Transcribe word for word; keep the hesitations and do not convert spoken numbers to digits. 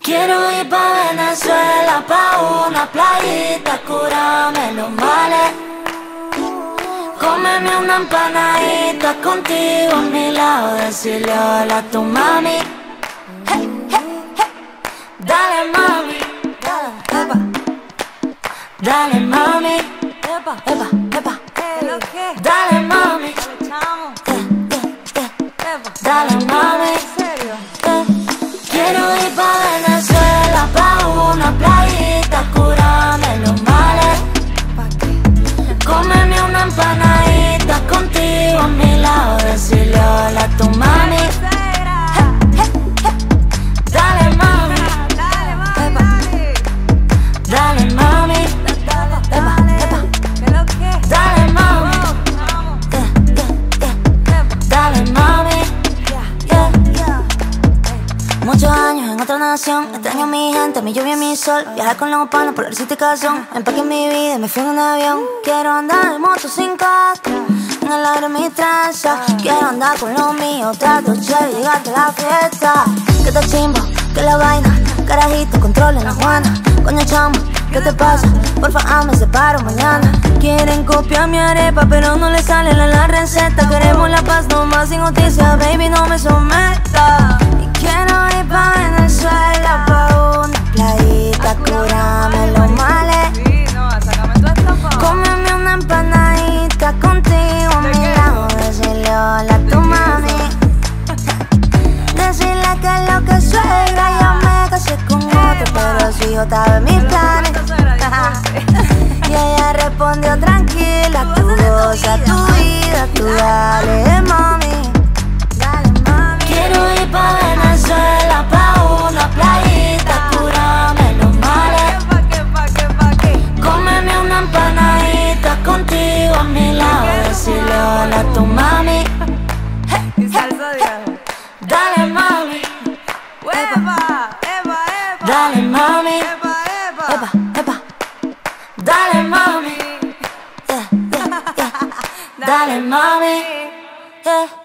Quiero ir pa' Venezuela, pa' una playita, curarme los males. Cómeme una empanadita contigo a mi lado, decirle hola a tu mami. Hey, hey, hey. Dale mami, dale, epa. Dale mami, epa, epa, epa. Hey. Dale mami, eh, eh, eh. Dale mami, ¿en serio? Eh. Quiero ir pa' Venezuela, pa' una playita, curarme los males. Cómeme una empanadita contigo a mi lado, decirle hola a tu mami. Dale mami, dale mami, dale mami, dale mami, dale mami. Muchos años en otra nación, extraño a mi gente, mi lluvia y mi sol. Viajar con los panos por la certificación. Empaqué mi vida y me fui en un avión. Quiero andar en moto sin casco, en el aire mi tranza. Quiero andar con los míos, trato chévere, llegarte a la fiesta. Que te chimbo, que la vaina, carajito, controlen la Juana. Coño chamo, ¿qué te pasa? Porfa, ah, me separo mañana. Quieren copiar mi arepa, pero no le sale la, la receta. Queremos la paz, nomás sin noticias, baby, no me someta. Y quiero ir pa' Venezuela, pa' una playita, curarme los males. Cómeme una empanadita contigo a mi lado, decirle hola a tu mami. Decirle que es lo que suegra, ya me casé con otro, pero su hijo estaba en mis planes. Y ella respondió tranquila, tú goza tu vida, tú dale mami. Quiero ir pa' Venezuela, pa' una playita, curarme los males. Cómeme una empanadita contigo a mi lado, decirle hola a tu mami. Dale mami, dale mami, epa, epa. Dale mami, yeah, yeah, yeah. Dale mami, yeah.